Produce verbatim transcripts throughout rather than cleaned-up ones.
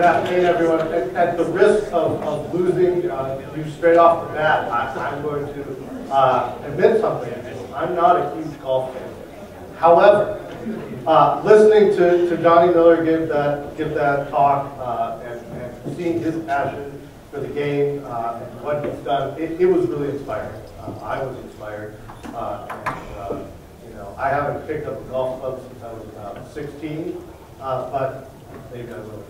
afternoon, everyone. At, at the risk of, of losing uh, you straight off the bat, I, I'm going to uh, admit something. I'm not a huge golf fan. However, uh, listening to, to Johnny Miller give that give that talk uh, and, and seeing his passion for the game uh, and what he's done, it, it was really inspiring. Uh, I was inspired, uh, and uh, you know, I haven't picked up a golf club since I was about sixteen, uh, but maybe I will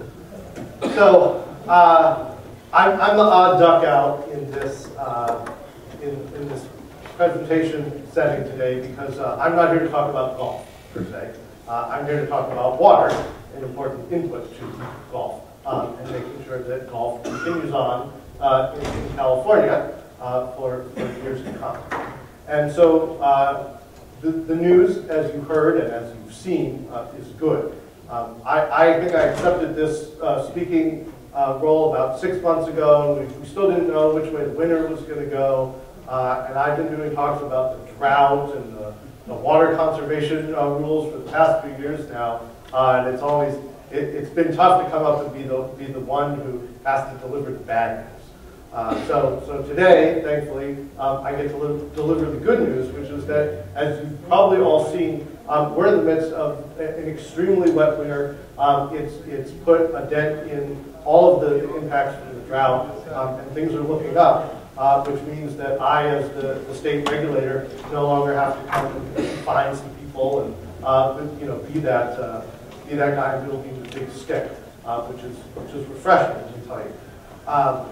again. So uh, I'm, I'm the odd duck out in this uh, in, in this presentation setting today because uh, I'm not here to talk about golf per se. Uh, I'm here to talk about water, an important input to golf, um, and making sure that golf continues on uh, in, in California uh, for, for years to come. And so uh, the, the news, as you heard and as you've seen, uh, is good. Um, I, I think I accepted this uh, speaking uh, role about six months ago. We, we still didn't know which way the winter was going to go. Uh, and I've been doing talks about the drought and the, the water conservation uh, rules for the past few years now. Uh, and it's always, it, it's been tough to come up and be the, be the one who has to deliver the bad news. Uh, so, so today, thankfully, um, I get to li deliver the good news, which is that, as you've probably all seen, um, we're in the midst of an extremely wet winter. Um, it's, it's put a dent in all of the impacts from the drought, um, and things are looking up. Uh, which means that I, as the, the state regulator, no longer have to come and fine some people and uh, you know be that uh, be that guy wielding the big stick, uh, which is which is refreshing, let me tell you. Um,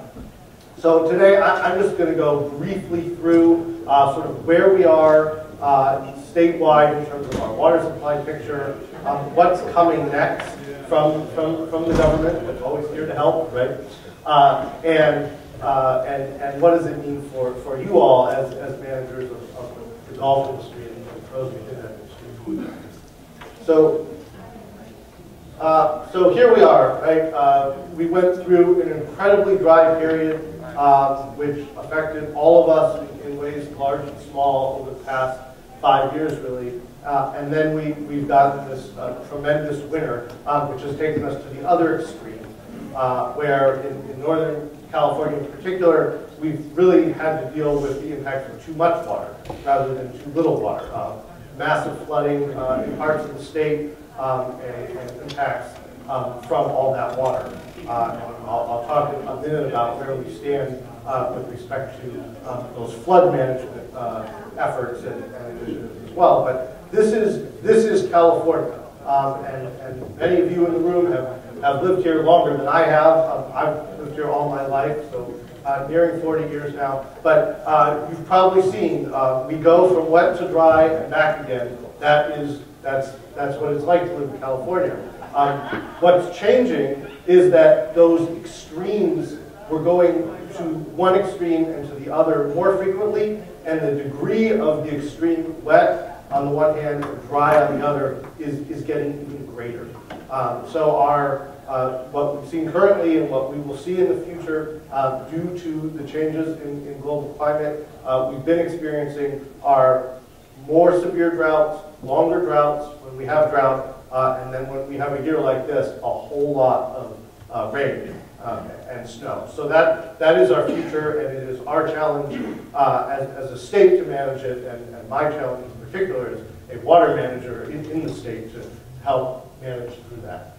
so today I, I'm just going to go briefly through uh, sort of where we are uh, statewide in terms of our water supply picture, um, what's coming next from from from the government, that's always here to help, right? Uh, and Uh, and, and what does it mean for, for you all as, as managers of, of the, the golf industry and the pros within that industry? So, uh, so here we are, right? Uh, we went through an incredibly dry period, um, which affected all of us in, in ways large and small over the past five years, really. Uh, and then we, we've gotten this uh, tremendous winter, um, which has taken us to the other extreme, uh, where in, in northern California in particular, we've really had to deal with the impacts of too much water rather than too little water. Uh, massive flooding uh, in parts of the state um, and, and impacts um, from all that water. Uh, I'll, I'll talk in a minute about where we stand uh, with respect to um, those flood management uh, efforts and, and initiatives as well. But this is this is California, um, and, and many of you in the room have. I've lived here longer than I have. Um, I've lived here all my life, so uh, nearing forty years now. But uh, you've probably seen uh, we go from wet to dry and back again. That is that's that's what it's like to live in California. Um, what's changing is that those extremes, we're going to one extreme and to the other more frequently, and the degree of the extreme wet on the one hand and dry on the other is is getting even greater. Um, so our, uh, what we've seen currently and what we will see in the future uh, due to the changes in, in global climate, uh, we've been experiencing are more severe droughts, longer droughts when we have drought, uh, and then when we have a year like this, a whole lot of uh, rain um, and snow. So that, that is our future, and it is our challenge uh, as, as a state to manage it, and, and my challenge in particular as a water manager in, in the state to help manage through that.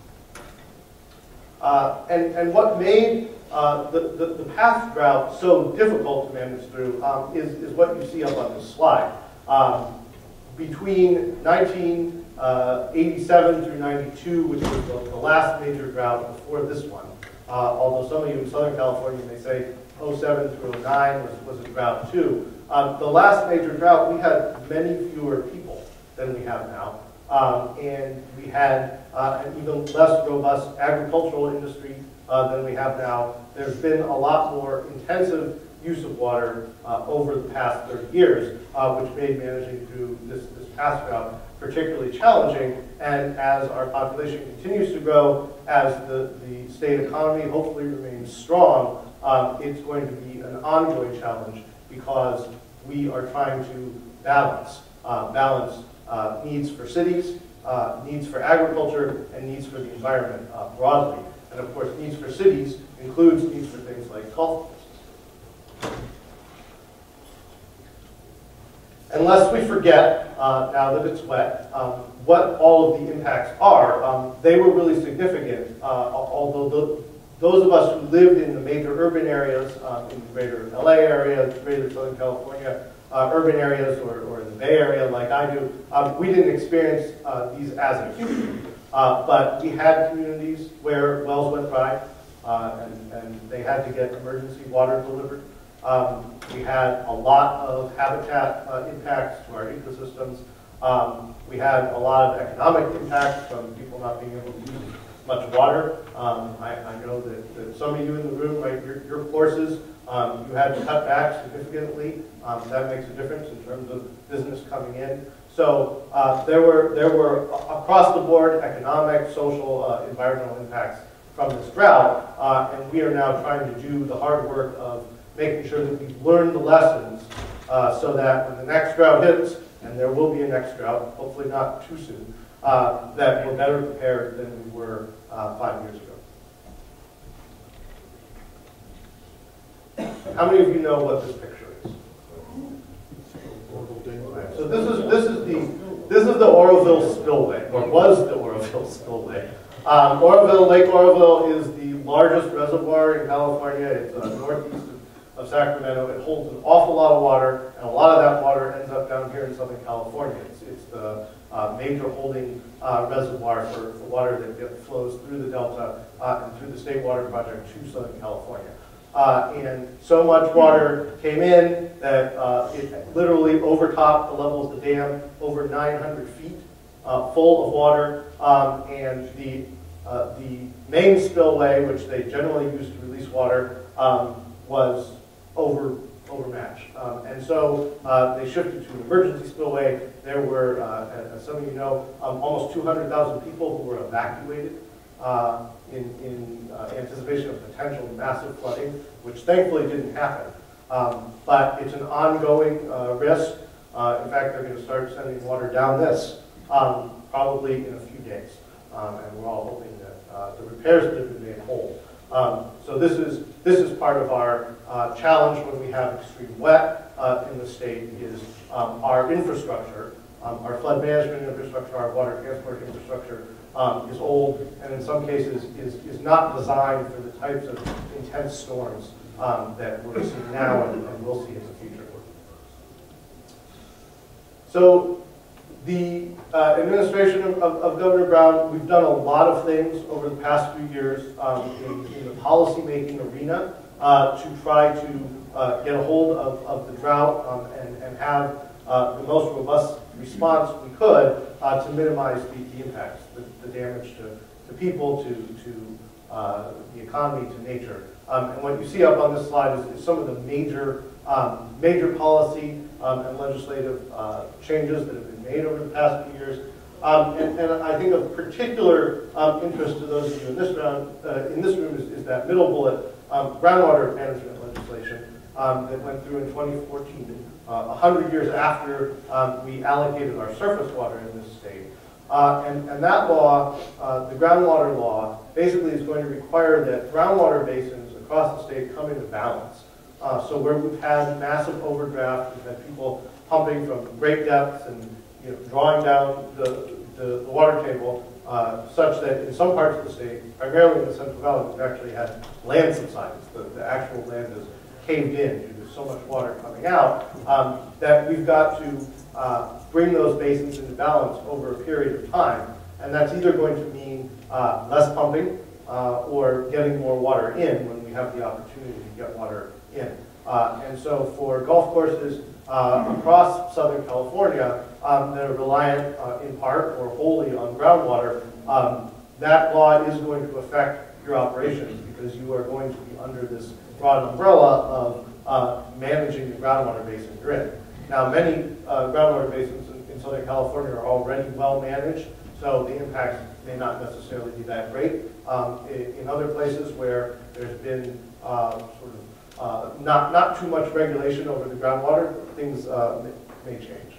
Uh, and, and what made uh, the, the, the past drought so difficult to manage through um, is, is what you see up on this slide. Um, between nineteen eighty-seven through ninety-two, which was the, the last major drought before this one, uh, although some of you in Southern California may say oh seven through oh nine was, was a drought too. Um, the last major drought, we had many fewer people than we have now. Um, and we had uh, an even less robust agricultural industry uh, than we have now. There's been a lot more intensive use of water uh, over the past thirty years, uh, which made managing through this, this past drought particularly challenging. And as our population continues to grow, as the, the state economy hopefully remains strong, um, it's going to be an ongoing challenge because we are trying to balance, uh, balance Uh, needs for cities, uh, needs for agriculture, and needs for the environment uh, broadly. And of course, needs for cities includes needs for things like golf courses. And lest we forget, uh, now that it's wet, um, what all of the impacts are, um, they were really significant, uh, although the, those of us who lived in the major urban areas, um, in the greater L A area, greater Southern California, uh, urban areas, or, or in the Bay Area like I do, um, we didn't experience uh, these as acutely. Uh, but we had communities where wells went dry, uh, and, and they had to get emergency water delivered. Um, we had a lot of habitat uh, impacts to our ecosystems. Um, we had a lot of economic impacts from people not being able to use much water. Um, I, I know that, that some of you in the room, right, your, your courses, um, you had to cut back significantly. Um, that makes a difference in terms of business coming in. So uh, there were there were across the board economic, social, uh, environmental impacts from this drought, uh, and we are now trying to do the hard work of making sure that we've learned the lessons uh, so that when the next drought hits, and there will be a next drought, hopefully not too soon, uh, that we're better prepared than we were uh, five years ago. How many of you know what this picture is? So this is this is the this is the Oroville spillway, or was the Oroville spillway. Um, Oroville, Lake Oroville is the largest reservoir in California. It's uh, northeast of Sacramento. It holds an awful lot of water, and a lot of that water ends up down here in Southern California. It's, it's the uh, major holding uh, reservoir for, for water that get, flows through the Delta uh, and through the State Water Project to Southern California. Uh, and so much water came in that uh, it literally overtopped the level of the dam over nine hundred feet uh, full of water. Um, and the, uh, the main spillway, which they generally use to release water, um, was over, overmatched. Um, and so uh, they shifted to an emergency spillway. There were, uh, as some of you know, um, almost two hundred thousand people who were evacuated Uh, in, in uh, anticipation of potential massive flooding, which thankfully didn't happen. Um, but it's an ongoing uh, risk. Uh, in fact, they're going to start sending water down this um, probably in a few days. Um, and we're all hoping that uh, the repairs that have been made whole. Um, so this is, this is part of our uh, challenge when we have extreme wet uh, in the state is um, our infrastructure, um, our flood management infrastructure, our water transport infrastructure, Um, is old, and in some cases is, is not designed for the types of intense storms um, that we're seeing now and, and will see in the future. So the uh, administration of, of, of Governor Brown, we've done a lot of things over the past few years um, in, in the policy-making arena uh, to try to uh, get a hold of, of the drought um, and, and have uh, the most robust response we could uh, to minimize the, the impacts, the, the damage to, to people, to, to uh, the economy, to nature. Um, and what you see up on this slide is, is some of the major, um, major policy um, and legislative uh, changes that have been made over the past few years. Um, and, and I think of particular um, interest to those of you in this round, uh, in this room is, is that middle bullet, um, groundwater management legislation um, that went through in twenty fourteen. Uh, a hundred years after um, we allocated our surface water in this state. Uh, and, and that law, uh, the groundwater law, basically is going to require that groundwater basins across the state come into balance. Uh, so where we've had massive overdraft, we've had people pumping from great depths and you know, drawing down the, the, the water table, uh, such that in some parts of the state, primarily in the Central Valley, we've actually had land subsidence. The, the actual land is caved in. So much water coming out um, that we've got to uh, bring those basins into balance over a period of time, and that's either going to mean uh, less pumping uh, or getting more water in when we have the opportunity to get water in. Uh, and so for golf courses uh, across Southern California um, that are reliant uh, in part or wholly on groundwater, um, that law is going to affect your operations because you are going to be under this broad umbrella of Uh, managing the groundwater basin you're in. Now, many uh, groundwater basins in, in Southern California are already well managed, so the impacts may not necessarily be that great. Um, in, in other places where there's been uh, sort of uh, not not too much regulation over the groundwater, things uh, may, may change.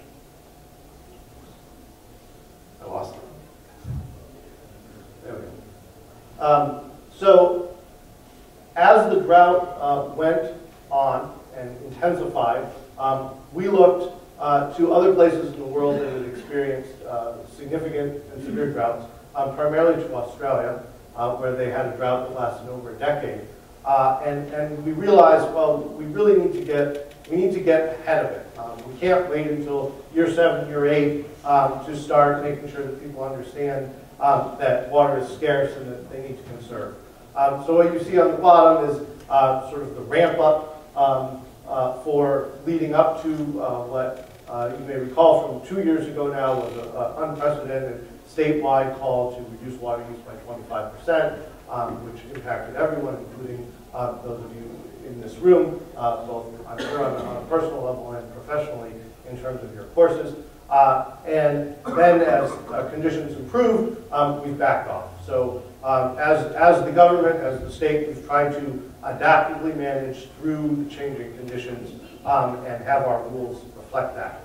I lost it. There we go. Um, So as the drought uh, went on and intensified, um, we looked uh, to other places in the world that had experienced uh, significant and severe droughts, um, primarily to Australia, uh, where they had a drought that lasted over a decade. Uh, and, and we realized, well, we really need to get, we need to get ahead of it. Um, we can't wait until year seven, year eight um, to start making sure that people understand um, that water is scarce and that they need to conserve. Um, so what you see on the bottom is uh, sort of the ramp up um, uh, for leading up to uh, what uh, you may recall from two years ago now was an unprecedented statewide call to reduce water use by twenty-five percent, um, which impacted everyone, including uh, those of you in this room, uh, both I'm sure on, on a personal level and professionally in terms of your courses. Uh, and then as uh, conditions improve, um, we've backed off. So um, as, as the government, as the state, we've tried to adaptively manage through the changing conditions um, and have our rules reflect that.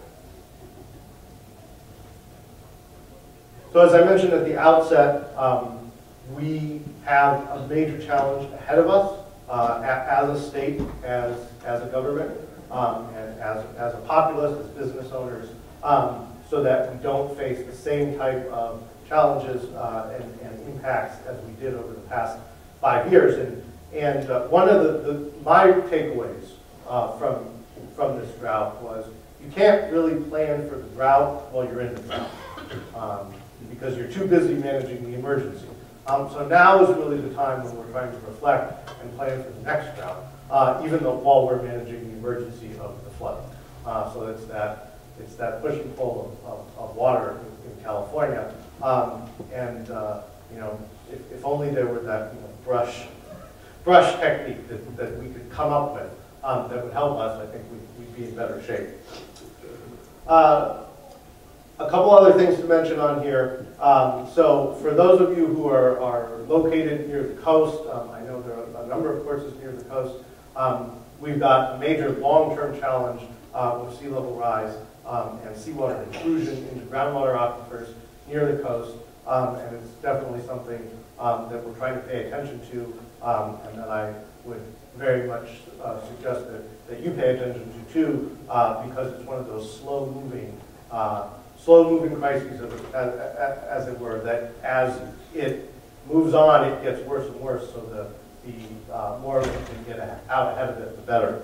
So as I mentioned at the outset, um, we have a major challenge ahead of us uh, as a state, as, as a government, um, and as, as a populace, as business owners, um, so that we don't face the same type of challenges uh, and, and impacts as we did over the past five years. And, and uh, one of the, the my takeaways uh, from, from this drought was you can't really plan for the drought while you're in the drought um, because you're too busy managing the emergency. Um, so now is really the time when we're trying to reflect and plan for the next drought, uh, even though while we're managing the emergency of the flood. Uh, so it's that, it's that push and pull of, of, of water in, in California. Um, and, uh, you know, if, if only there were that you know, brush, brush technique that, that we could come up with um, that would help us, I think we'd, we'd be in better shape. Uh, a couple other things to mention on here. Um, so for those of you who are, are located near the coast, um, I know there are a number of courses near the coast, um, we've got a major long-term challenge uh, with sea level rise um, and seawater intrusion into groundwater aquifers near the coast, um, and it's definitely something um, that we're trying to pay attention to, um, and that I would very much uh, suggest that, that you pay attention to too, uh, because it's one of those slow-moving, uh, slow-moving crises, as, as, as it were, that as it moves on, it gets worse and worse, so the, the uh, more we can get out ahead of it, the better.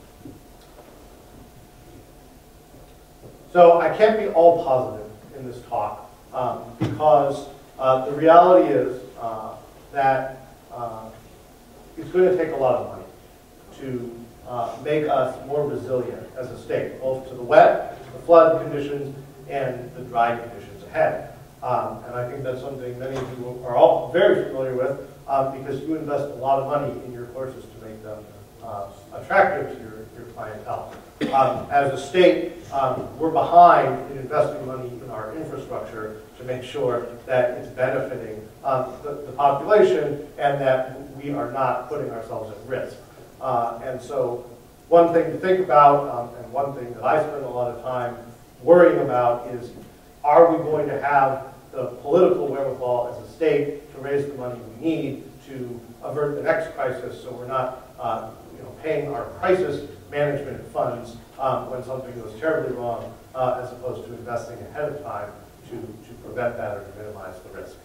So I can't be all positive in this talk. Um, because uh, the reality is uh, that uh, it's going to take a lot of money to uh, make us more resilient as a state, both to the wet, the flood conditions, and the dry conditions ahead. Um, and I think that's something many of you are all very familiar with um, because you invest a lot of money in your courses to make them uh, attractive to your, your clientele. Um, as a state, um, we're behind in investing money in our infrastructure to make sure that it's benefiting um, the, the population and that we are not putting ourselves at risk. Uh, and so one thing to think about, um, and one thing that I spend a lot of time worrying about is, are we going to have the political wherewithal as a state to raise the money we need to avert the next crisis so we're not uh, you know, paying our crisis management funds um, when something goes terribly wrong, uh, as opposed to investing ahead of time to, to prevent that or to minimize the risk.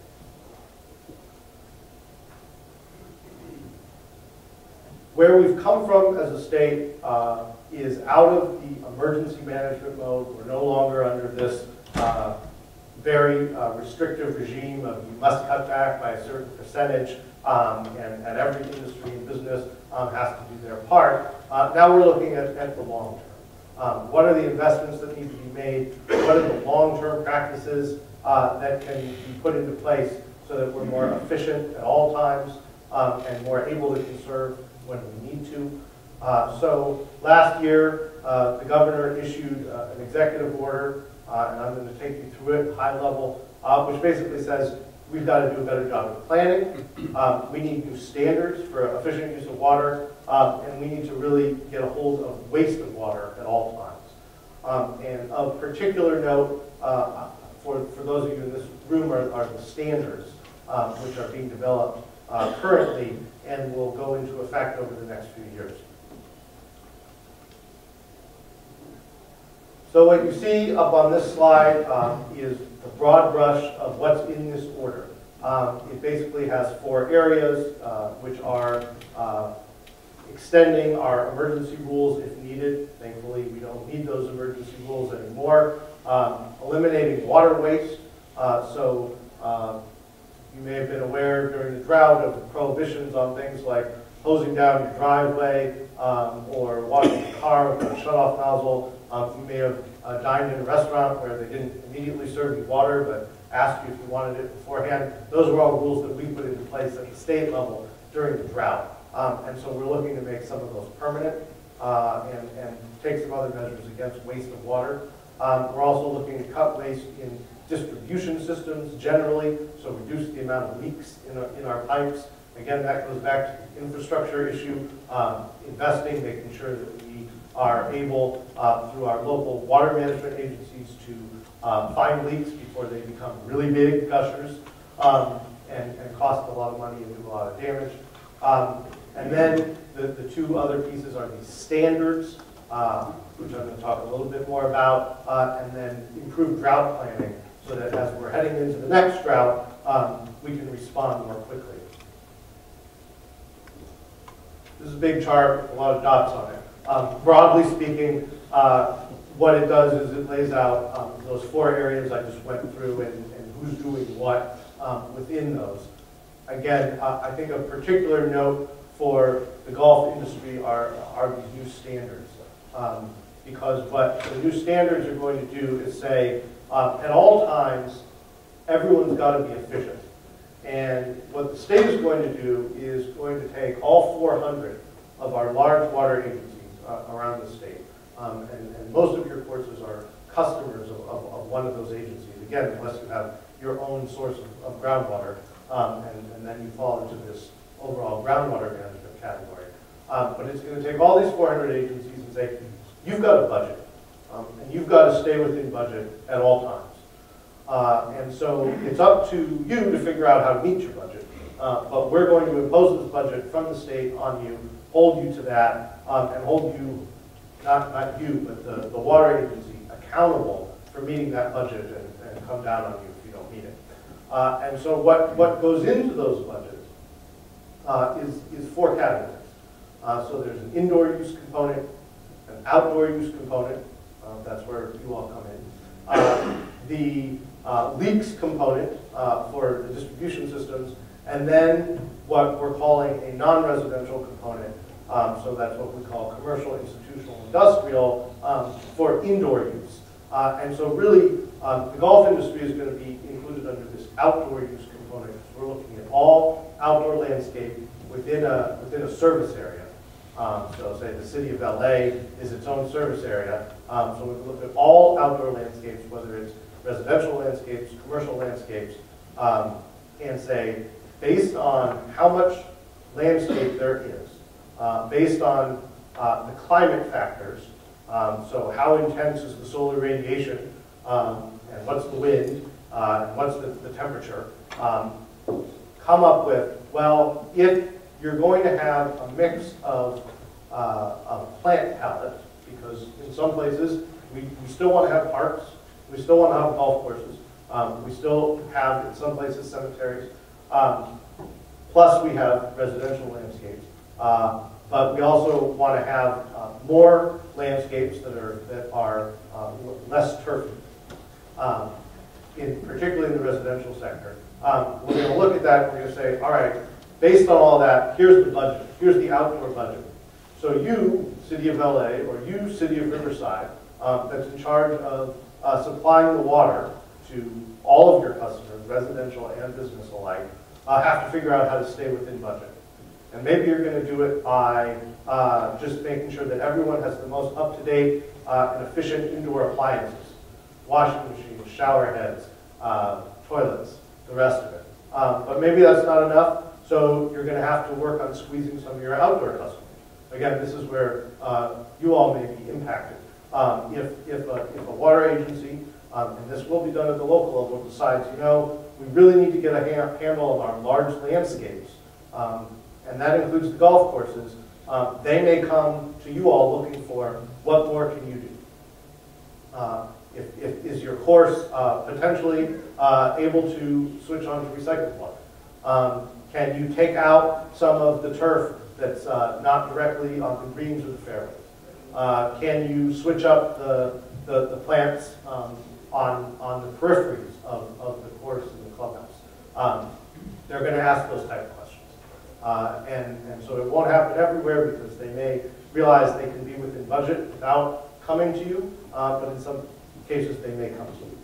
Where we've come from as a state uh, is out of the emergency management mode. We're no longer under this uh, very uh, restrictive regime of you must cut back by a certain percentage, um, and, and every industry and business um, has to do their part. Uh, now we're looking at, at the long term. Um, what are the investments that need to be made? What are the long-term practices uh, that can be put into place so that we're more efficient at all times um, and more able to conserve when we need to? Uh, so last year, uh, the governor issued uh, an executive order, uh, and I'm going to take you through it high level, uh, which basically says we've got to do a better job of planning. Um, we need new standards for efficient use of water, um, and we need to really get a hold of waste of water at all times. Um, and of particular note, uh, for, for those of you in this room, are, are the standards um, which are being developed uh, currently and will go into effect over the next few years. So what you see up on this slide um, is the broad brush of what's in this order. Um, it basically has four areas, uh, which are uh, extending our emergency rules if needed. Thankfully, we don't need those emergency rules anymore. Um, eliminating water waste. Uh, so uh, you may have been aware during the drought of the prohibitions on things like hosing down your driveway um, or washing your car with a shutoff nozzle. Um, you may have uh, dined in a restaurant where they didn't immediately serve you water, but asked you if you wanted it beforehand. Those were all rules that we put into place at the state level during the drought. Um, and so we're looking to make some of those permanent uh, and, and take some other measures against waste of water. Um, we're also looking to cut waste in distribution systems generally, so reduce the amount of leaks in our, in our pipes. Again, that goes back to the infrastructure issue, um, investing, making sure that we are able, uh, through our local water management agencies, to uh, find leaks before they become really big gushers um, and, and cost a lot of money and do a lot of damage. Um, and then the, the two other pieces are these standards, uh, which I'm going to talk a little bit more about, uh, and then improved drought planning so that as we're heading into the next drought, um, we can respond more quickly. This is a big chart with a lot of dots on it. Um, broadly speaking, uh, what it does is it lays out um, those four areas I just went through and, and who's doing what um, within those. Again, uh, I think a particular note for the golf industry are, are these new standards. Um, because what the new standards are going to do is say, uh, at all times, everyone's got to be efficient. And what the state is going to do is going to take all four hundred of our large water agencies uh, around the state. Um, and, and most of your courses are customers of, of, of one of those agencies. Again, unless you have your own source of, of groundwater, um, and, and then you fall into this overall groundwater management category. Um, but it's going to take all these four hundred agencies and say, you've got a budget, um, and you've got to stay within budget at all times. Uh, and so it's up to you to figure out how to meet your budget. Uh, but we're going to impose this budget from the state on you, hold you to that, um, and hold you, not, not you, but the, the water agency accountable for meeting that budget and, and come down on you if you don't meet it. Uh, and so what, what goes into those budgets uh, is, is four categories. Uh, so there's an indoor use component, an outdoor use component, uh, that's where you all come in. Uh, the uh, leaks component uh, for the distribution systems, and then what we're calling a non-residential component. Um, so that's what we call commercial, institutional, industrial um, for indoor use. Uh, and so really, um, the golf industry is going to be included under this outdoor use component. We're looking at all outdoor landscape within a, within a service area. Um, so say the city of L A is its own service area. Um, so we can look at all outdoor landscapes, whether it's residential landscapes, commercial landscapes, um, and say, based on how much landscape there is, uh, based on uh, the climate factors, um, so how intense is the solar radiation, um, and what's the wind, uh, and what's the, the temperature, um, come up with, well, if you're going to have a mix of, uh, of plant palettes, because in some places we, we still want to have parks, we still want to have golf courses, um, we still have in some places cemeteries, um, plus we have residential landscapes, uh, but we also want to have uh, more landscapes that are that are uh, less turfy, um, in particularly in the residential sector. Um, we're going to look at that. We're going to say, all right, based on all that, here's the budget. Here's the outdoor budget. So you, City of L A, or you, City of Riverside, um, that's in charge of uh, supplying the water to all of your customers, residential and business alike, uh, have to figure out how to stay within budget. And maybe you're going to do it by uh, just making sure that everyone has the most up-to-date uh, and efficient indoor appliances, washing machines, shower heads, uh, toilets, the rest of it. Um, but maybe that's not enough, so you're going to have to work on squeezing some of your outdoor customers. Again, this is where uh, you all may be impacted. Um, if, if, a, if a water agency, um, and this will be done at the local level, decides, you know, we really need to get a ha handle of our large landscapes um, and that includes the golf courses, um, they may come to you all looking for what more can you do. Uh, if, if, is your course uh, potentially uh, able to switch on to recycled water? Um, can you take out some of the turf that's uh, not directly on the greens or the fairways? Uh, can you switch up the, the, the plants um, on, on the peripheries of, of the course and the clubhouse? Um, they're going to ask those type of questions. Uh, and, and so it won't happen everywhere because they may realize they can be within budget without coming to you, uh, but in some cases they may come to you.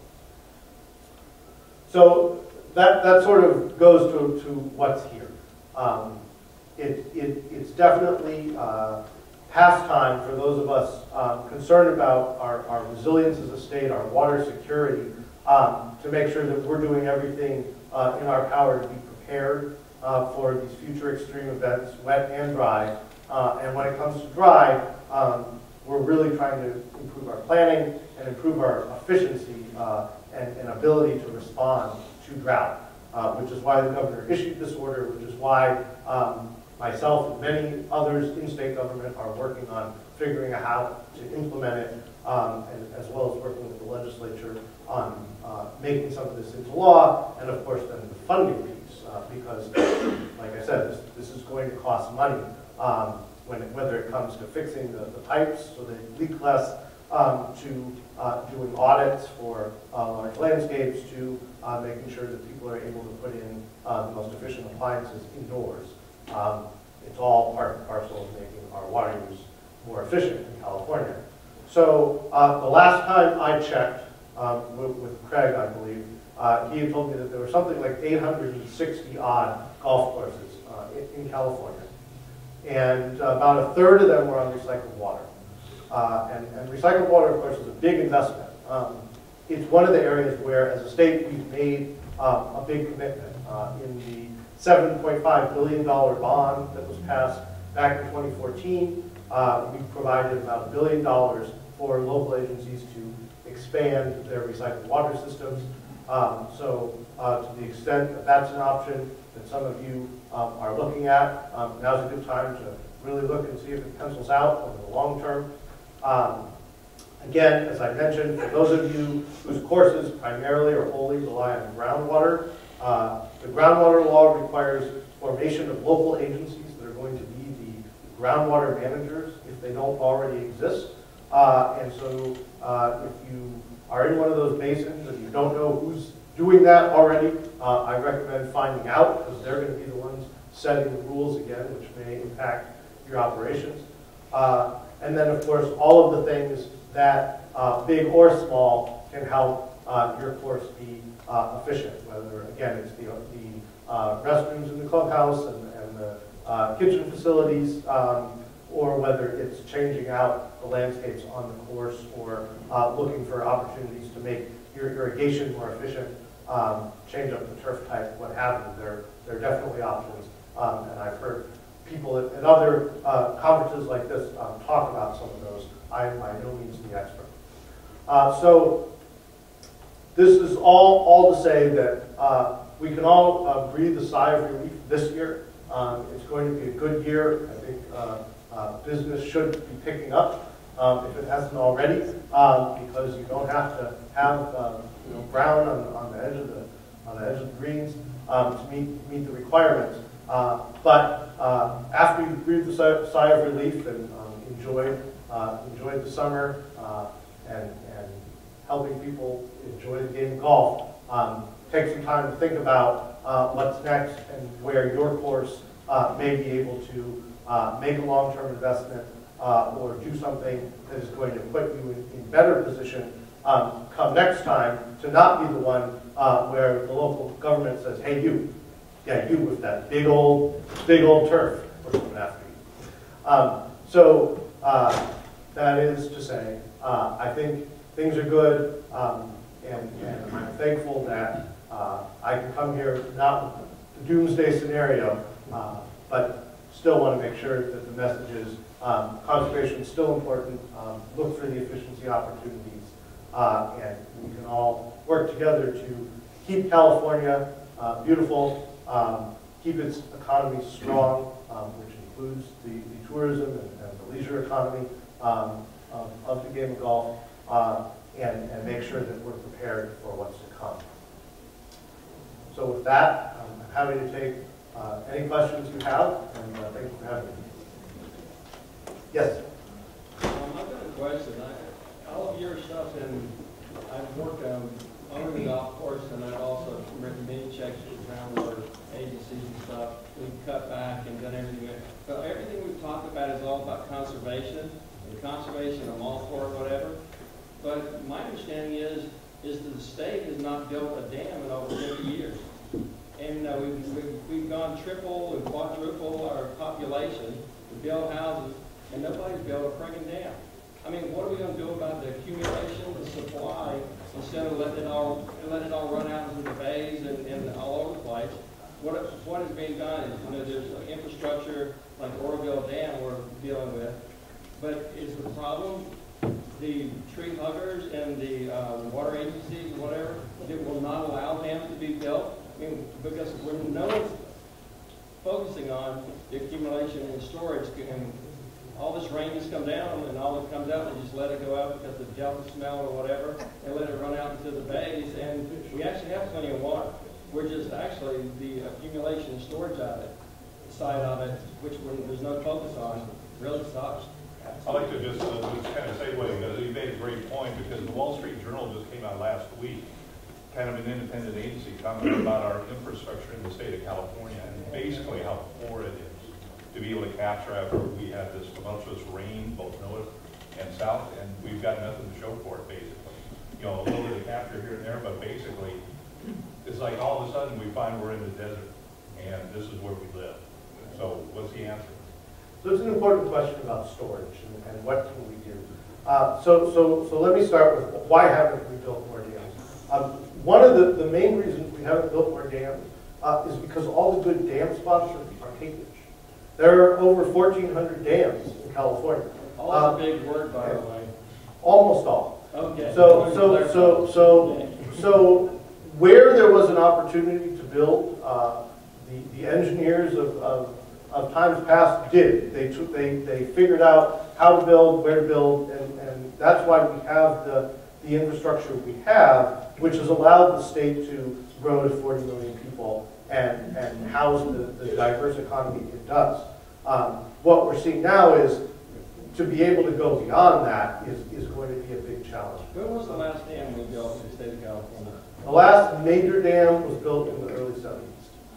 So that, that sort of goes to, to what's here. Um, it, it, it's definitely uh, past time for those of us um, concerned about our, our resilience as a state, our water security, um, to make sure that we're doing everything uh, in our power to be prepared uh, for these future extreme events, wet and dry. Uh, and when it comes to dry, um, we're really trying to improve our planning and improve our efficiency uh, and, and ability to respond to drought, uh, which is why the governor issued this order, which is why um, myself and many others in state government are working on figuring out how to implement it, um, and as well as working with the legislature on uh, making some of this into law, and of course then the funding piece, uh, because, like I said, this, this is going to cost money, um, when it, whether it comes to fixing the, the pipes so they leak less, um, to uh, doing audits for uh, large landscapes, to uh, making sure that people are able to put in uh, the most efficient appliances indoors. Um, it's all part and parcel of making our water use more efficient in California. So uh, the last time I checked um, with, with Craig, I believe, uh, he had told me that there were something like eight hundred sixty odd golf courses uh, in, in California. And uh, about a third of them were on recycled water. Uh, and, and recycled water, of course, is a big investment. Um, it's one of the areas where, as a state, we've made um, a big commitment. Uh, in the seven point five billion dollar bond that was passed back in twenty fourteen, uh, we provided about a billion dollars for local agencies to expand their recycled water systems. Um, so uh, to the extent that that's an option that some of you um, are looking at, um, now's a good time to really look and see if it pencils out over the long term. Um, again, as I mentioned, for those of you whose courses primarily or wholly rely on groundwater, uh, the groundwater law requires formation of local agencies that are going to be the groundwater managers if they don't already exist. Uh, and so uh, if you are in one of those basins and you don't know who's doing that already, uh, I recommend finding out, because they're going to be the ones setting the rules again, which may impact your operations. Uh, and then, of course, all of the things that, uh, big or small, can help uh, your course be uh, efficient, whether, again, it's the, the uh, restrooms in the clubhouse and, and the uh, kitchen facilities, um, or whether it's changing out the landscapes on the course, or uh, looking for opportunities to make your irrigation more efficient, um, change up the turf type, what have you. There, there are definitely options, um, and I've heard people at, at other uh, conferences like this um, talk about some of those. I am by no means the expert. Uh, so this is all, all to say that uh, we can all uh, breathe a sigh of relief this year. Um, it's going to be a good year. I think uh, uh, business should be picking up, um, if it hasn't already, um, because you don't have to have um, you know, brown on, on the edge of the on the edge of the greens um, to meet meet the requirements. Uh, but uh, after you breathe the sigh, sigh of relief and um, enjoyed uh, enjoyed the summer uh, and and helping people enjoy the game of golf, um, take some time to think about uh, what's next and where your course uh, may be able to uh, make a long-term investment uh, or do something that is going to put you in, in better position um, come next time to not be the one uh, where the local government says, hey, you, yeah, you with that big old, big old turf, we're coming after you. Um, so uh, that is to say, uh, I think things are good, um, and, and I'm thankful that uh, I can come here not with the doomsday scenario, uh, but still want to make sure that the message is um, conservation is still important, um, look for the efficiency opportunities, uh, and we can all work together to keep California uh, beautiful, um, keep its economy strong, um, which includes the, the tourism and, and the leisure economy um, of, of the game of golf, uh, and, and make sure that we're prepared for what's to come. So with that, I'm happy to take uh, any questions you have, and uh, thank you for having me. Yes? Um, I've got a question. I, all of your stuff, and I've worked um, on the golf course, and I've also written many checks with groundwater agencies and stuff. We've cut back and done everything. But everything we've talked about is all about conservation. And conservation, I'm all for it, whatever. But my understanding is, is that the state has not built a dam in over fifty years. And uh, we've, we've, we've gone triple and quadruple our population to build houses, and nobody's built a friggin' dam. I mean, what are we going to do about the accumulation, the supply, instead of letting it all, letting it all run out into the bays and, and all over the place? What, what is being done is, you know, there's infrastructure like Oroville Dam we're dealing with, but is the problem the tree huggers and the uh, water agencies, whatever, that will not allow dams to be built? I mean, because when no one's focusing on the accumulation and storage, and all this rain just come down and all it comes out and just let it go out because of the jelly smell or whatever, and let it run out into the bays, and we actually have plenty of water. We're just actually the accumulation and storage of it, side of it, which when there's no focus on, really sucks. I'd like to just, uh, just kind of segue, because you made a great point, because the Wall Street Journal just came out last week, kind of an independent agency commenting about our infrastructure in the state of California, and basically how poor it is to be able to capture after we had this tumultuous rain, both north and south, and we've got nothing to show for it, basically. You know, a little bit of capture here and there, but basically, it's like all of a sudden we find we're in the desert, and this is where we live. So what's the answer? So it's an important question about storage and, and what can we do. Uh, so, so, so let me start with why haven't we built more dams? Um, one of the, the main reasons we haven't built more dams uh, is because all the good dam spots are, are acreage. There are over fourteen hundred dams in California. All um, a big word, by the way. Almost all. Okay. So, so, so, so, so, where there was an opportunity to build, uh, the, the engineers of, of of times past did. They took, they, they figured out how to build, where to build, and, and that's why we have the, the infrastructure we have, which has allowed the state to grow to forty million people and, and house the, the diverse economy it does. Um, what we're seeing now is to be able to go beyond that is, is going to be a big challenge. When was the last dam we built in the state of California? The last major dam was built in the early seventies.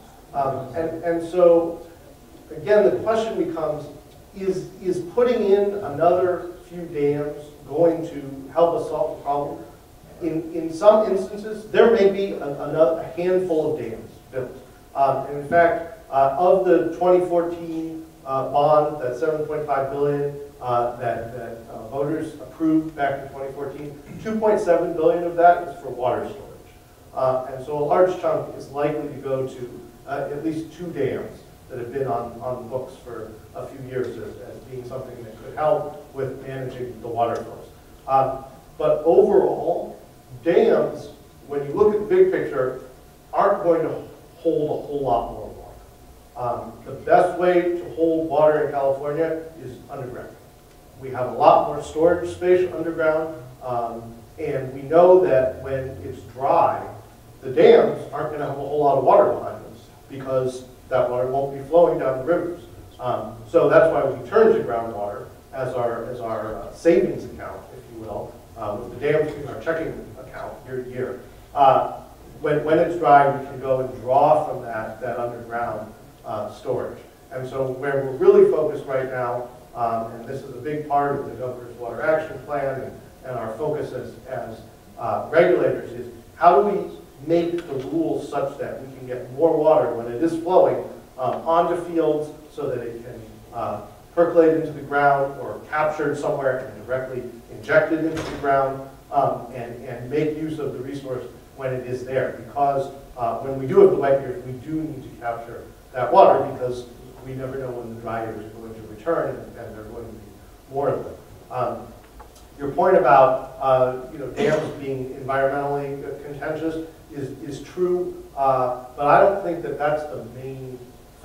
Um, and, and so, again, the question becomes, is, is putting in another few dams going to help us solve the problem? In, in some instances, there may be a, a, a handful of dams built. Um, and in fact, uh, of the twenty fourteen uh, bond, that seven point five billion dollars uh, that, that uh, voters approved back in twenty fourteen, two point seven billion dollars of that is for water storage. Uh, and so a large chunk is likely to go to uh, at least two dams that have been on, on the books for a few years as, as being something that could help with managing the water flows. Um, but overall, dams, when you look at the big picture, aren't going to hold a whole lot more water. Um, the best way to hold water in California is underground. We have a lot more storage space underground, um, and we know that when it's dry, the dams aren't going to have a whole lot of water behind them because that water won't be flowing down the rivers. Um, so that's why we turn to groundwater as our, as our uh, savings account, if you will, uh, with the dams in our checking account year to year. Uh, when, when it's dry, we can go and draw from that, that underground uh, storage. And so where we're really focused right now, um, and this is a big part of the Governor's Water Action Plan and, and our focus as, as uh, regulators, is how do we make the rules such that we can get more water when it is flowing um, onto fields so that it can uh, percolate into the ground or captured somewhere and directly injected into the ground um, and, and make use of the resource when it is there. Because uh, when we do have the wet years, we do need to capture that water because we never know when the dry years are going to return and, and there are going to be more of them. Um, your point about uh, you know, dams being environmentally contentious is, is true, uh, but I don't think that that's the main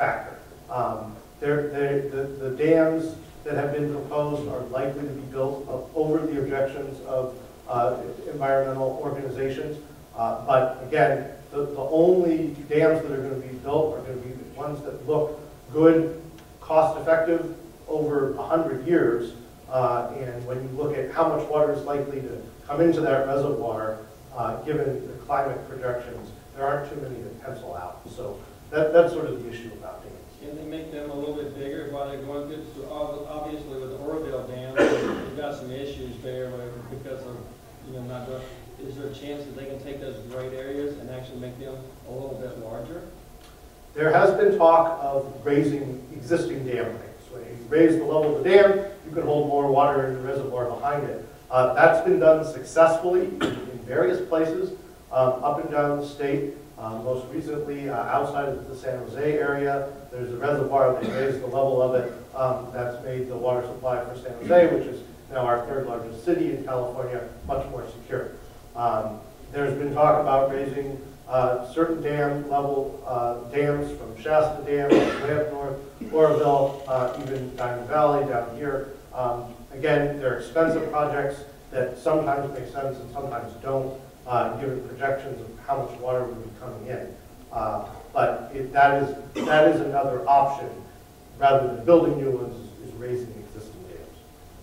factor. Um, they're, they're, the, the dams that have been proposed are likely to be built over the objections of uh, environmental organizations. Uh, but again, the, the only dams that are going to be built are going to be the ones that look good, cost-effective over a hundred years. Uh, and when you look at how much water is likely to come into that reservoir, uh, given the climate projections, there aren't too many that pencil out. So that, that's sort of the issue about dams. Can they make them a little bit bigger while they're going through? So obviously, with the Oroville Dam, we've got some issues there because of, you know, not doing. Is there a chance that they can take those great areas and actually make them a little bit larger? There has been talk of raising existing dam banks. When you raise the level of the dam, you can hold more water in the reservoir behind it. Uh, that's been done successfully in, in various places um, up and down the state. Um, most recently, uh, outside of the San Jose area, there's a reservoir that raised the level of it. Um, that's made the water supply for San Jose, which is now our third largest city in California, much more secure. Um, there's been talk about raising uh, certain dam level uh, dams from Shasta Dam, way up north, Oroville, uh, even Diamond Valley down here. Um, again, they're expensive projects that sometimes make sense and sometimes don't, uh, given projections of how much water would be coming in. Uh, but it, that is that is another option, rather than building new ones, is, is raising existing dams.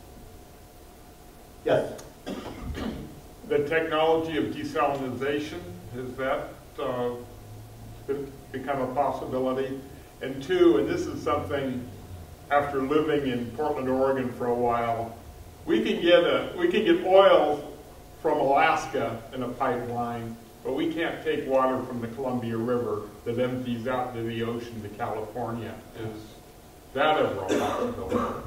Yes. The technology of desalinization, has that uh, become a possibility? And two, and this is something, after living in Portland, Oregon for a while, we can get a we can get oil from Alaska in a pipeline, but we can't take water from the Columbia River that empties out into the ocean to California. Is that a real possibility? All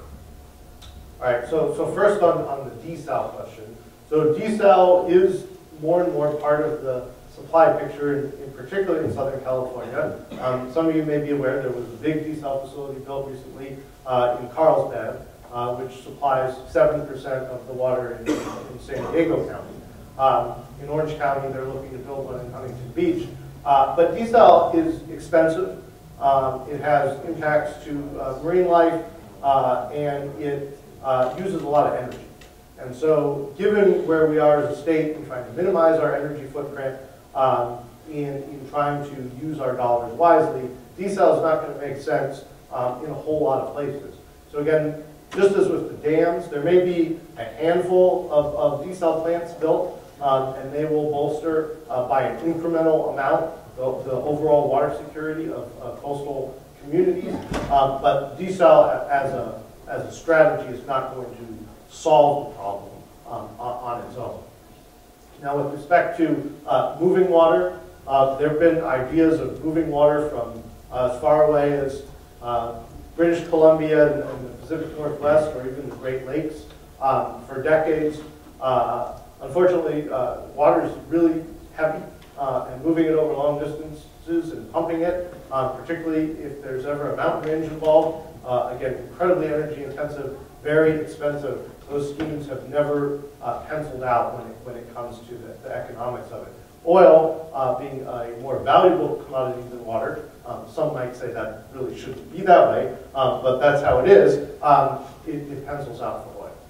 right, so, so first on, on the desal question. So desal is more and more part of the supply picture, in, in particular in Southern California. Um, some of you may be aware there was a big desal facility built recently uh, in Carlsbad, uh, which supplies seven percent of the water in, in San Diego County. Um, in Orange County, they're looking to build one in Huntington Beach. Uh, but desal is expensive. Um, it has impacts to uh, marine life, uh, and it uh, uses a lot of energy. And so, given where we are as a state in trying to minimize our energy footprint, um, in, in trying to use our dollars wisely, desal is not going to make sense um, in a whole lot of places. So again, just as with the dams, there may be a handful of, of desal plants built, um, and they will bolster uh, by an incremental amount the, the overall water security of, of coastal communities. Um, but desal as a, as a strategy is not going to solve the problem um, on, on its own. Now, with respect to uh, moving water, uh, there have been ideas of moving water from uh, as far away as uh, British Columbia and, and the Pacific Northwest, or even the Great Lakes, um, for decades. Uh, unfortunately, uh, water is really heavy, uh, and moving it over long distances and pumping it, uh, particularly if there's ever a mountain range involved, uh, again, incredibly energy intensive, very expensive. Those schemes have never uh, penciled out when it, when it comes to the, the economics of it. Oil, uh, being a more valuable commodity than water, um, some might say that really shouldn't be that way, um, but that's how it is. Um, it, it pencils out for oil.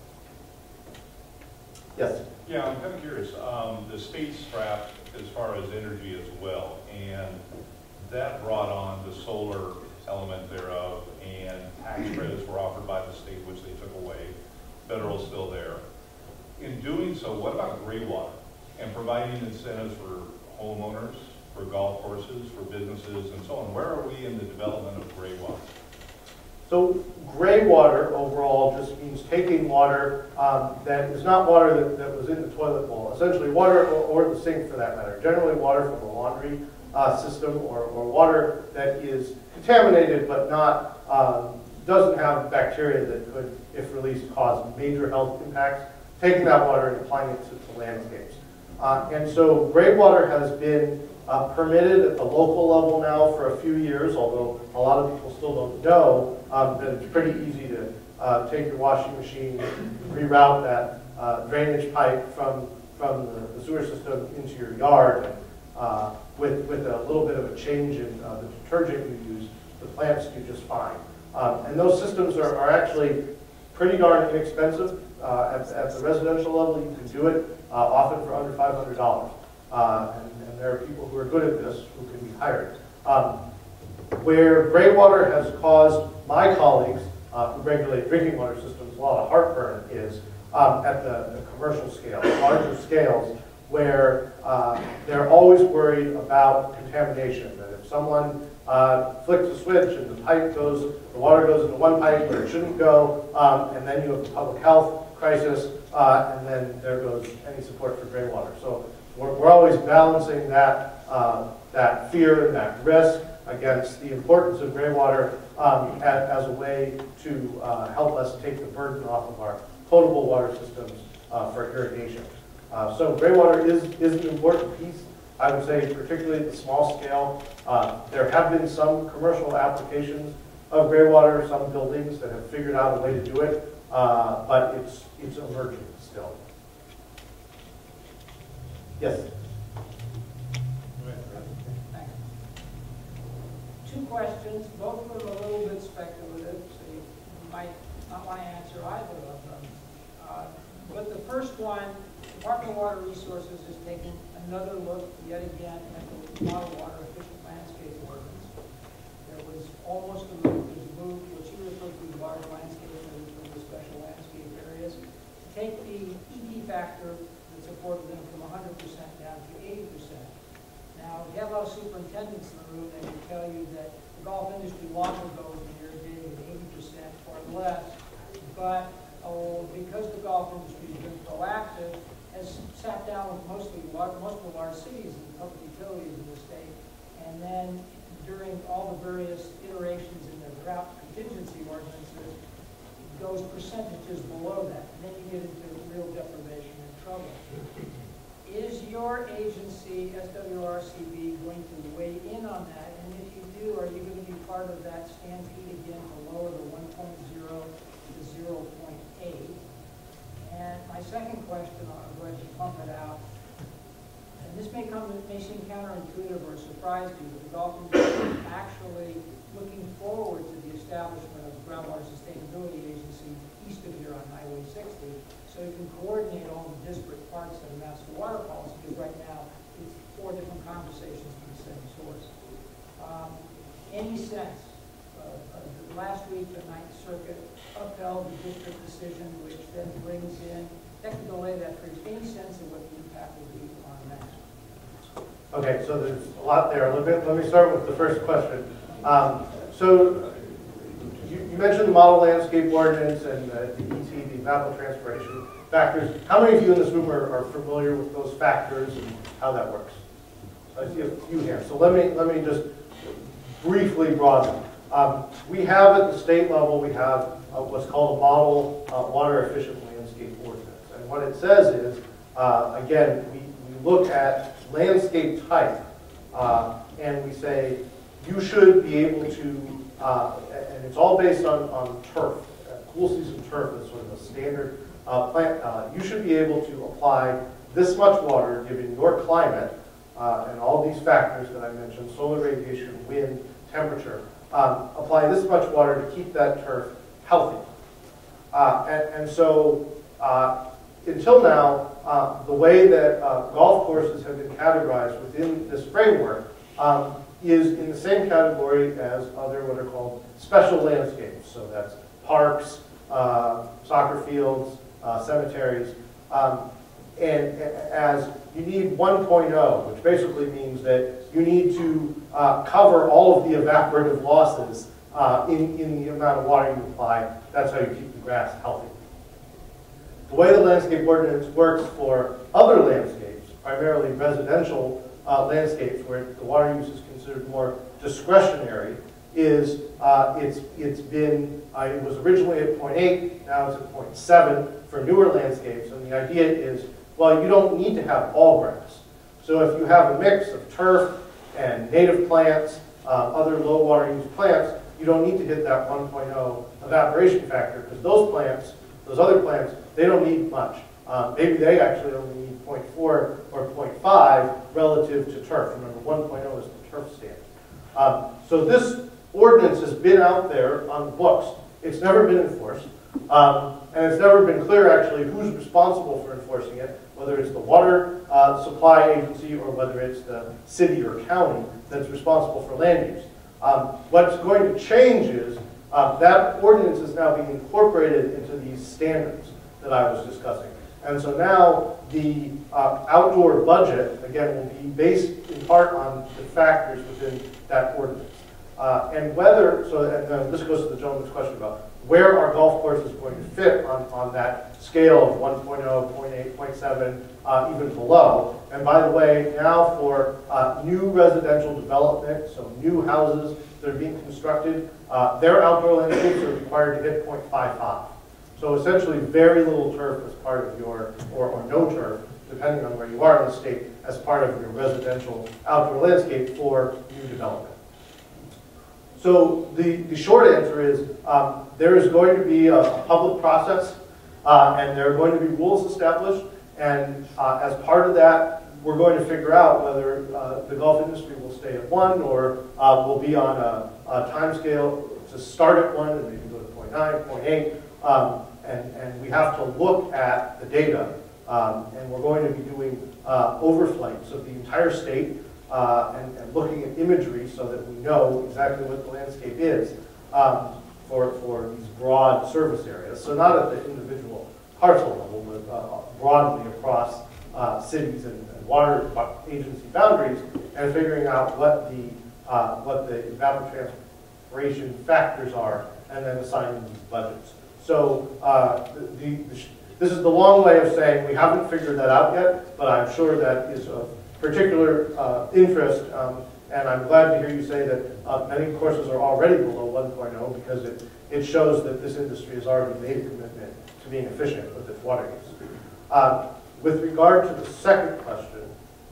Yes? Yeah, I'm kind of curious. Um, the state's strapped as far as energy as well, and that brought on the solar element thereof, and tax credits were offered by the state, which they took away. Federal's still there. In doing so, what about gray water and providing incentives for homeowners, for golf courses, for businesses, and so on? Where are we in the development of gray water? So gray water overall just means taking water um, that is not water that, that was in the toilet bowl, essentially water or, or the sink for that matter, generally water from a laundry uh, system, or, or water that is contaminated but not um, doesn't have bacteria that could, if released, cause major health impacts, taking that water and applying it to, to landscapes. Uh, and so gray water has been uh, permitted at the local level now for a few years, although a lot of people still don't know um, that it's pretty easy to uh, take your washing machine, reroute that uh, drainage pipe from, from the, the sewer system into your yard, and uh, with, with a little bit of a change in uh, the detergent you use, the plants do just fine. Um, and those systems are, are actually pretty darn inexpensive. Uh, at, at the residential level, you can do it uh, often for under five hundred dollars. Uh, and, and there are people who are good at this who can be hired. Um, where gray water has caused my colleagues uh, who regulate drinking water systems a lot of heartburn is um, at the, the commercial scale, larger scales, where uh, they're always worried about contamination. That if someone uh, flicks a switch and the pipe goes, the water goes into one pipe where it shouldn't go, um, and then you have a public health crisis, uh, and then there goes any support for gray water. So we're, we're always balancing that, uh, that fear and that risk against the importance of gray water um, as, as a way to uh, help us take the burden off of our potable water systems uh, for irrigation. Uh, so gray water is, is an important piece, I would say, particularly at the small scale. Uh, there have been some commercial applications of gray water, some buildings that have figured out a way to do it, uh, but it's, it's emerging still. Yes? Two questions, both of them a little bit speculative, so you might not want to answer either of them. Uh, but the first one, Department of Water Resources is taking another look yet again at the model water efficient landscape ordinance. There was almost a move, there's a move, what you referred to as large landscape, and referred to special landscape areas, to take the E P factor that supported them from one hundred percent down to eighty percent. Now, we have a lot of superintendents in the room that will tell you that the golf industry long ago was irrigating at eighty percent or less, but oh, because the golf industry has been proactive, has sat down with mostly large, most of the large cities and public utilities in the state, and then during all the various iterations in the drought contingency ordinances, goes percentages below that, and then you get into real deprivation and trouble. Is your agency, S W R C B, going to weigh in on that? And if you do, are you going to be part of that stampede again to lower the one point zero to zero point eight? And my second question, I'll go ahead and pump it out. And this may come, it may seem counterintuitive or a surprise to you, but the Gulf industry is actually looking forward to the establishment of a groundwater sustainability agency east of here on Highway sixty, so you can coordinate all the disparate parts of the master water policy, because right now it's four different conversations from the same source. Um, any sense? Uh, uh, last week, the Ninth Circuit upheld the district decision, which then brings in, that can delay that for any sense of what the impact will be on that. Okay, so there's a lot there. Let me, let me start with the first question. Um, so you, you mentioned the model landscape ordinance and uh, the E T, the evapotranspiration factors. How many of you in this room are, are familiar with those factors and how that works? I see a few here. So let me, let me just briefly broaden. Um, we have at the state level, we have uh, what's called a model uh, water efficient landscape ordinance. And what it says is, uh, again, we, we look at landscape type uh, and we say, you should be able to, uh, and it's all based on, on turf, uh, cool season turf is sort of a standard uh, plant. Uh, you should be able to apply this much water given your climate uh, and all these factors that I mentioned, solar radiation, wind, temperature, um, apply this much water to keep that turf healthy. Uh, and, and so uh, until now, uh, the way that uh, golf courses have been categorized within this framework um, is in the same category as other what are called special landscapes. So that's parks, uh, soccer fields, uh, cemeteries. Um, and as you need one point oh, which basically means that you need to uh, cover all of the evaporative losses uh, in, in the amount of water you apply. That's how you keep the grass healthy. The way the landscape ordinance works for other landscapes, primarily residential uh, landscapes where the water use is considered more discretionary, is uh, it's, it's been, uh, it was originally at zero point eight, now it's at zero point seven for newer landscapes, and the idea is, well, you don't need to have all grass. So if you have a mix of turf and native plants, uh, other low water use plants, you don't need to hit that one point oh evaporation factor, because those plants, those other plants, they don't need much. Um, maybe they actually only need zero point four or zero point five relative to turf. Remember, one point oh is the turf standard. Um, so this ordinance has been out there on the books. It's never been enforced. Um, and it's never been clear, actually, who's responsible for enforcing it, whether it's the water uh, supply agency or whether it's the city or county that's responsible for land use. Um, what's going to change is uh, that ordinance is now being incorporated into these standards that I was discussing. And so now the uh, outdoor budget, again, will be based in part on the factors within that ordinance. Uh, and whether, so and, uh, this goes to the gentleman's question about where are golf courses going to fit on, on that scale of one point oh, zero point eight, zero point seven, uh, even below. And by the way, now for uh, new residential development, so new houses that are being constructed, uh, their outdoor landscapes are required to hit zero point five five. So essentially very little turf as part of your, or, or no turf, depending on where you are in the state, as part of your residential outdoor landscape for new development. So the, the short answer is um, there is going to be a public process uh, and there are going to be rules established, and uh, as part of that we're going to figure out whether uh, the golf industry will stay at one or uh, will be on a, a time scale to start at one and maybe go to zero point nine, zero point eight, um, and, and we have to look at the data, um, and we're going to be doing uh, overflights of the entire state. Uh, and, and looking at imagery so that we know exactly what the landscape is um, for, for these broad service areas. So not at the individual parcel level, but uh, broadly across uh, cities and, and water agency boundaries, and figuring out what the, uh, what the evapotranspiration factors are, and then assigning these budgets. So uh, the, the, the, this is the long way of saying we haven't figured that out yet, but I'm sure that is of particular uh, interest, um, and I'm glad to hear you say that uh, many courses are already below one point oh because it, it shows that this industry has already made a commitment to being efficient with its water use. Uh, with regard to the second question,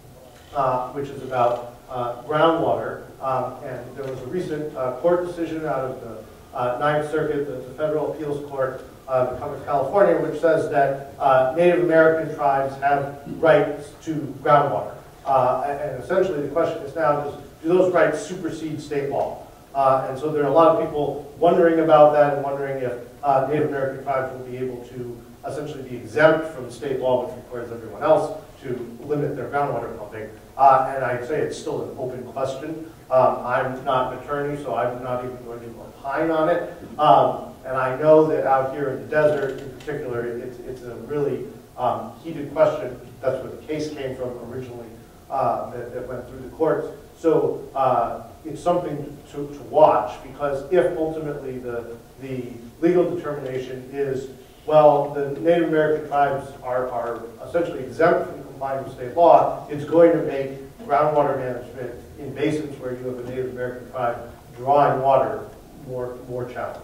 uh, which is about uh, groundwater, um, and there was a recent uh, court decision out of the uh, Ninth Circuit, the, the Federal Appeals Court uh, of California, which says that uh, Native American tribes have rights to groundwater. Uh, and essentially the question is now, does, do those rights supersede state law? Uh, and so there are a lot of people wondering about that and wondering if uh, Native American tribes will be able to essentially be exempt from state law, which requires everyone else to limit their groundwater pumping. Uh, and I'd say it's still an open question. Um, I'm not an attorney, so I'm not even going to opine on it. Um, and I know that out here in the desert, in particular, it's, it's a really um, heated question. That's where the case came from originally. Uh, that, that went through the courts. So uh, it's something to, to watch, because if ultimately the, the legal determination is, well, the Native American tribes are, are essentially exempt from complying with state law, it's going to make groundwater management in basins where you have a Native American tribe drawing water more, more challenging.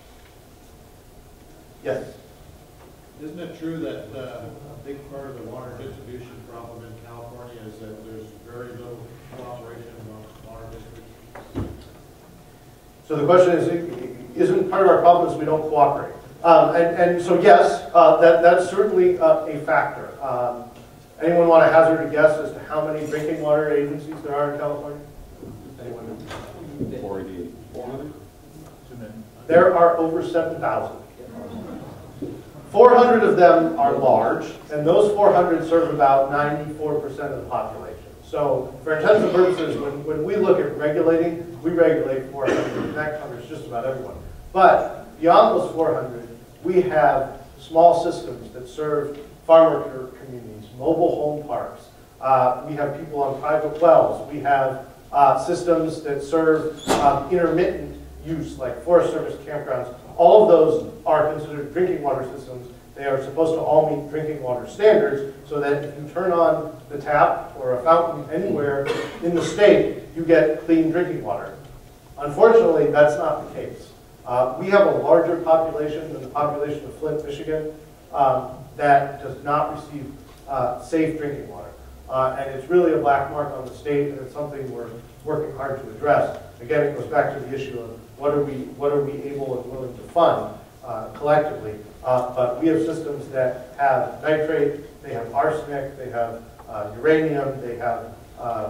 Yes? Isn't it true that uh, a big part of the water distribution problem in California is that there's very little cooperation amongst water districts? So the question is, isn't part of our problem is we don't cooperate? Um, and, and so yes, uh, that, that's certainly uh, a factor. Um, anyone want to hazard a guess as to how many drinking water agencies there are in California? Anyone? four eighty-eight. four hundred? There are over seven thousand. four hundred of them are large, and those four hundred serve about ninety-four percent of the population. So for intents and purposes, when, when we look at regulating, we regulate four hundred, and that covers just about everyone. But beyond those four hundred, we have small systems that serve farm worker communities, mobile home parks. Uh, we have people on private wells. We have uh, systems that serve um, intermittent use, like Forest Service campgrounds. All of those are considered drinking water systems. They are supposed to all meet drinking water standards, so that if you turn on the tap or a fountain anywhere in the state, you get clean drinking water. Unfortunately, that's not the case. Uh, we have a larger population than the population of Flint, Michigan, um, that does not receive uh, safe drinking water. Uh, and it's really a black mark on the state, and it's something we're working hard to address. Again, it goes back to the issue of what are we, what are we able and willing to fund uh, collectively. Uh, but we have systems that have nitrate, they have arsenic, they have uh, uranium, they have uh,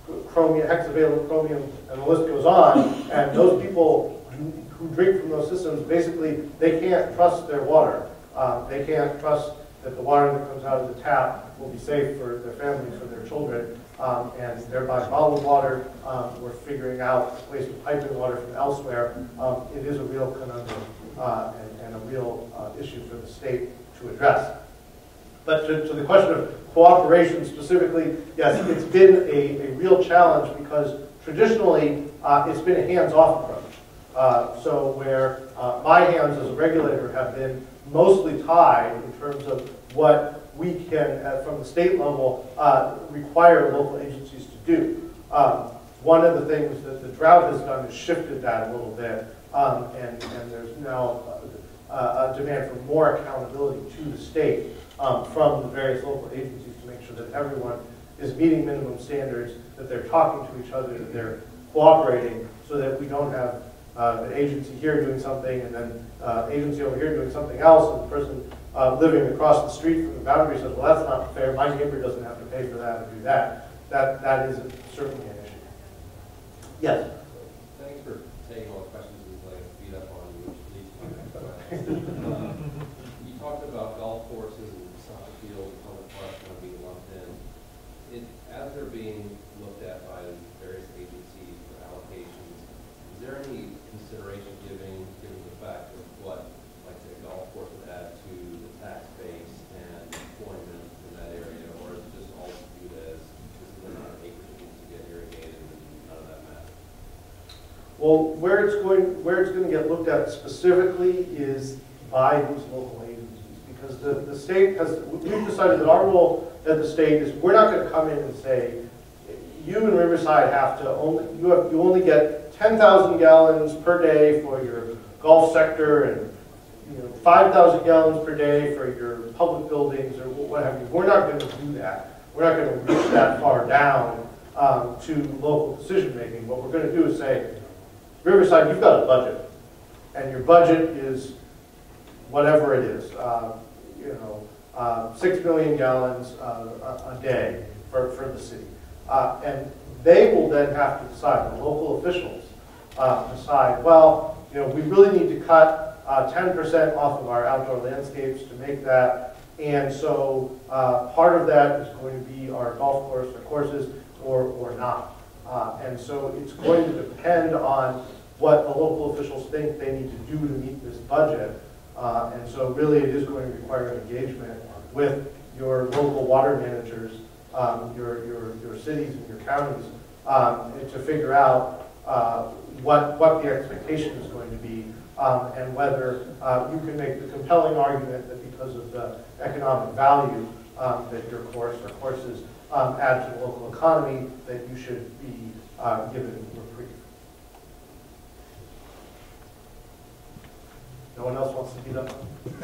chromium, hexavalent chromium, and the list goes on. And those people who drink from those systems, basically, they can't trust their water. Um, they can't trust that the water that comes out of the tap will be safe for their families, for their children, um, and they're buying bottled water. Um, we're figuring out ways to pipe in water from elsewhere. Um, it is a real conundrum uh, and, and a real uh, issue for the state to address. But to, to the question of cooperation specifically, yes, it's been a, a real challenge because traditionally uh, it's been a hands-off approach. Uh, so where uh, my hands as a regulator have been mostly tied in terms of what we can, uh, from the state level, uh, require local agencies to do. Um, one of the things that the drought has done is shifted that a little bit, um, and, and there's now a, a demand for more accountability to the state um, from the various local agencies to make sure that everyone is meeting minimum standards, that they're talking to each other, that they're cooperating, so that we don't have uh, an agency here doing something and then uh, agency over here doing something else, and the person uh, living across the street from the boundary says, well, that's not fair, my neighbor doesn't have to pay for that or do that. That, that is certainly an issue. Yes? Thanks for taking all the questions and letting us beat up on you, which leads to my next question. uh, you talked about golf courses and soccer fields and public parks kind of being lumped in. It, as they're being looked at by various agencies for allocations, is there any consideration given, given the fact of what, like say, a golf course would add to the tax base and employment in that area, or is it just all viewed as this is the amount of acres that needs to get irrigated and none of that matters? Well, where it's going, where it's going to get looked at specifically is by these local agencies, because the, the state has, we've decided that our role at the state is we're not going to come in and say, you in Riverside have to only, you have, you only get ten thousand gallons per day for your golf sector and you know, five thousand gallons per day for your public buildings or what have you. We're not going to do that. We're not going to reach that far down um, to local decision making. What we're going to do is say, Riverside, you've got a budget, and your budget is whatever it is, uh, you know, uh, six million gallons uh, a, a day for, for the city. Uh, and they will then have to decide, the local officials uh, decide, well, you know, we really need to cut uh, ten percent off of our outdoor landscapes to make that, and so uh, part of that is going to be our golf course, or courses, or, or not. Uh, and so it's going to depend on what the local officials think they need to do to meet this budget. Uh, and so really it is going to require engagement with your local water managers, um, your, your, your cities and your counties, um, and to figure out uh, what, what the expectation is going to be, um, and whether uh, you can make the compelling argument that because of the economic value um, that your course or courses um, add to the local economy, that you should be uh, given reprieve. No one else wants to beat up on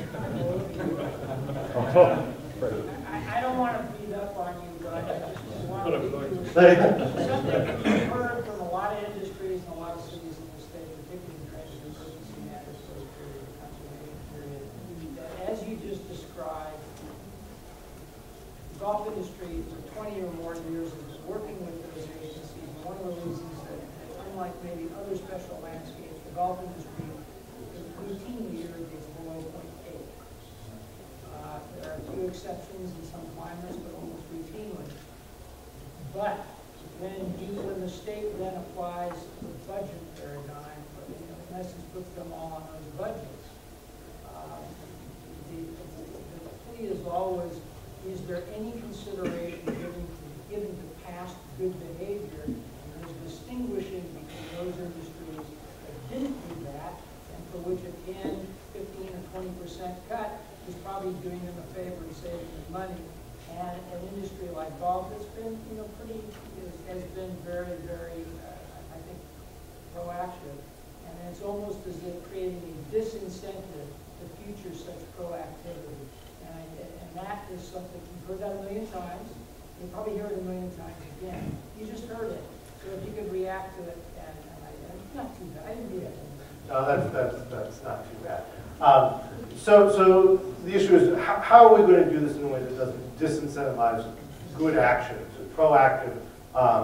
I, I don't want to beat up on you, but I just want to give you something we've heard from a lot of industries and a lot of cities in the state, particularly in transit and emergency matters for this period, the conservation period, that as you just described, the golf industry for twenty or more years has been working with those agencies. And one of the reasons that, unlike maybe other special landscapes, the golf industry routinely irrigates below zero point eight. Uh, there are a few exceptions in some climates, but almost routinely. But when you, when the state then applies the budget paradigm, you know, in essence puts them all on those budgets, uh, the, the, the plea is always, is there any consideration given to, given to past good behavior? And there's distinguishing between those industries that didn't do that, for which again, fifteen or twenty percent cut is probably doing them a favor and saving them money. And an industry like golf has been, you know, pretty, has been very, very, uh, I think, proactive. And it's almost as if creating a disincentive to future such proactivity. And, I, and that is something, you've heard that a million times. You'll probably hear it a million times again. You just heard it. So if you could react to it, and, and, I, and it's not too bad. I didn't do that. No, that's, that's, that's not too bad. Um, so, so the issue is, how, how are we going to do this in a way that doesn't disincentivize good actions, proactive um, uh,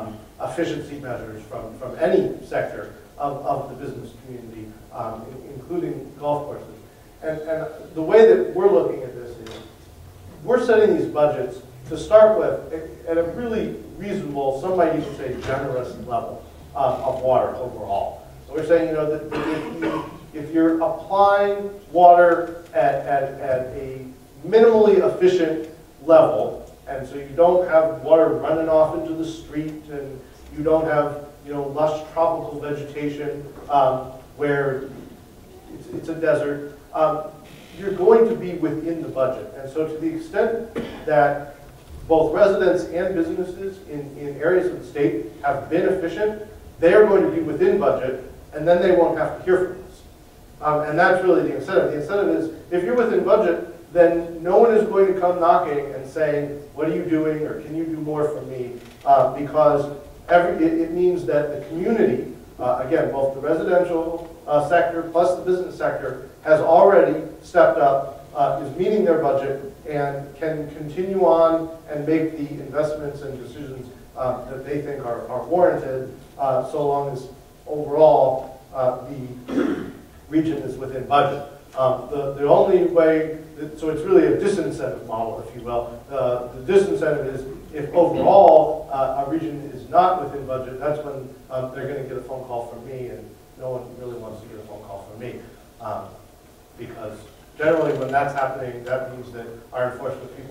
efficiency measures from, from any sector of, of the business community, um, in, including golf courses. And, and the way that we're looking at this is, we're setting these budgets to start with at a really reasonable, some might even say generous level um, of water overall. So we're saying, you know, that if, you, if you're applying water at, at, at a minimally efficient level, and so you don't have water running off into the street, and you don't have, you know, lush tropical vegetation um, where it's, it's a desert, um, you're going to be within the budget. And so to the extent that both residents and businesses in, in areas of the state have been efficient, they are going to be within budget, and then they won't have to hear from us. Um, and that's really the incentive. The incentive is, if you're within budget, then no one is going to come knocking and saying, what are you doing, or can you do more for me? Uh, because every, it, it means that the community, uh, again, both the residential uh, sector plus the business sector, has already stepped up, uh, is meeting their budget, and can continue on and make the investments and decisions uh, that they think are, are warranted, uh, so long as overall uh, the region is within budget. Um, the, the only way, that, so it's really a disincentive model, if you will. Uh, the disincentive is if overall uh, a region is not within budget, that's when um, they're going to get a phone call from me, and no one really wants to get a phone call from me. Um, because generally when that's happening, that means that our enforcement people